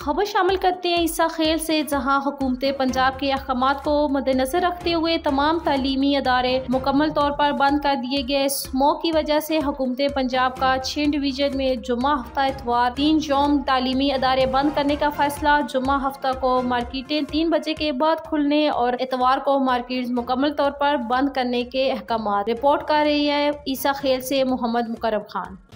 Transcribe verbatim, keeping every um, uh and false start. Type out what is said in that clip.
खबर शामिल करते हैं ईसा खेल से, जहां हुकूमत पंजाब के अहकामात को मद्देनजर रखते हुए तमाम तालीमी अदारे मुकम्मल तौर पर बंद कर दिए गए। स्मोक की वजह से हुकूमत पंजाब का छह डिवीजन में जुम्मा हफ्ता इतवार तीन यौम तालीमी अदारे बंद करने का फैसला। जुम्मा हफ्ता को मार्केटें तीन बजे के बाद खुलने और इतवार को मार्केट मुकम्मल तौर पर बंद करने के अहकामात। रिपोर्ट कर रही है ईसा खेल से मोहम्मद मुकर्रम खान।